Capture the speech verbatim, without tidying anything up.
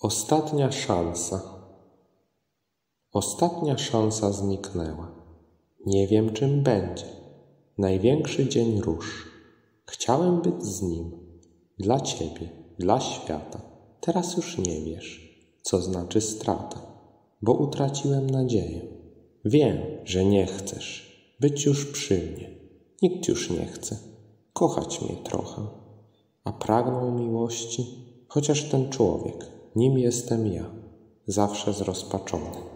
Ostatnia szansa. Ostatnia szansa zniknęła. Nie wiem, czym będzie. Największy dzień róż. Chciałem być z nim. Dla ciebie, dla świata. Teraz już nie wiesz, co znaczy strata, bo utraciłem nadzieję. Wiem, że nie chcesz być już przy mnie. Nikt już nie chce kochać mnie trochę. A pragnął miłości, chociaż ten człowiek, nim jestem ja, zawsze zrozpaczony.